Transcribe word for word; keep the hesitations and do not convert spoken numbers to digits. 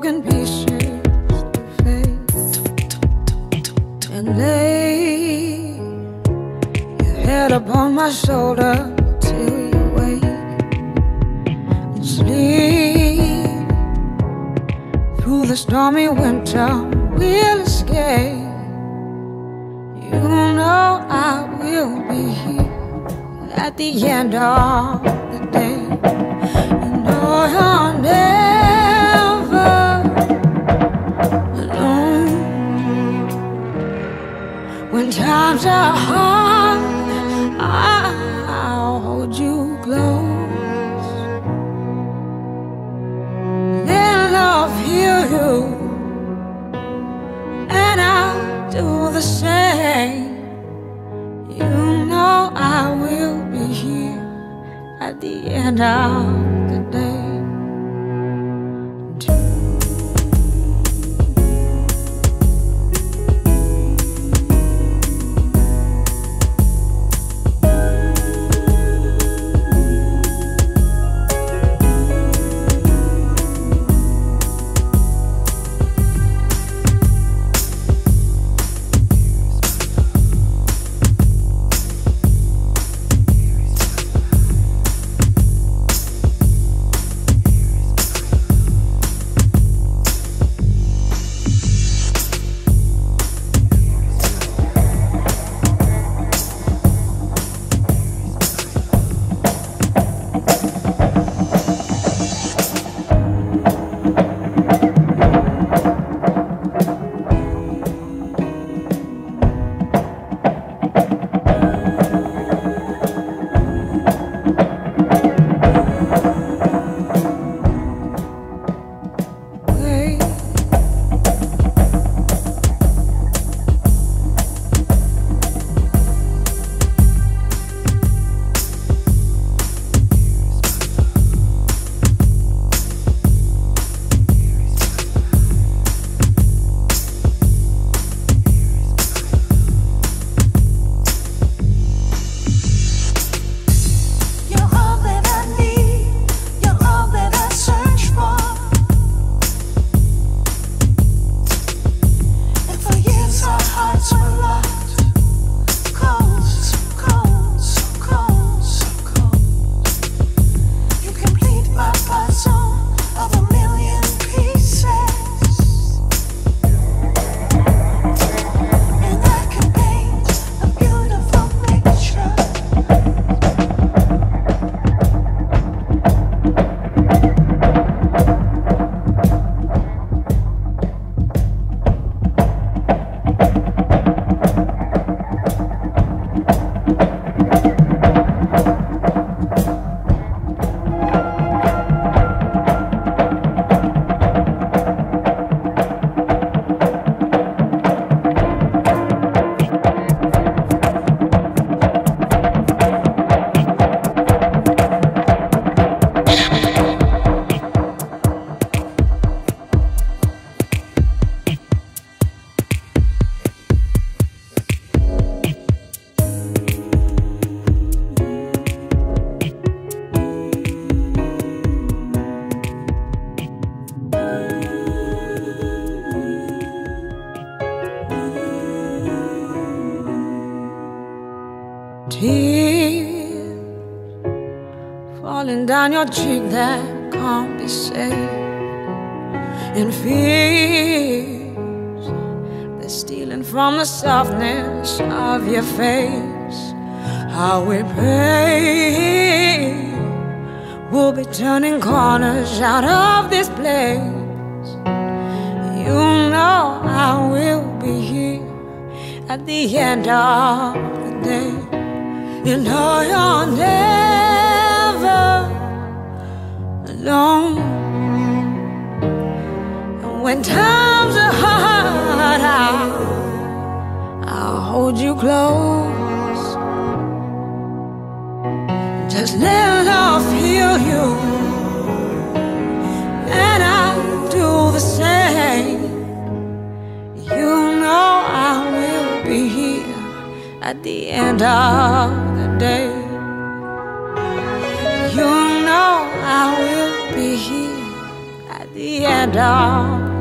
broken pieces to fade, and lay your head upon my shoulder till you wake and sleep. Through the stormy winter we'll escape. You know I will be here at the end of the day. You know you're never alone. When times are hard, I'll hold you close. Then I'll feel you, and I'll do the same. You know I will be here at the end of the day. Tears falling down your cheek that can't be saved, and fears they're stealing from the softness of your face. How we pray we'll be turning corners out of this place. You know I will be here at the end of the day. You know you're never alone. And when times are hard, I'll, I'll hold you close. Just let love heal you, and I'll do the same. You know I will be here at the end of the day. You know I will be here at the end of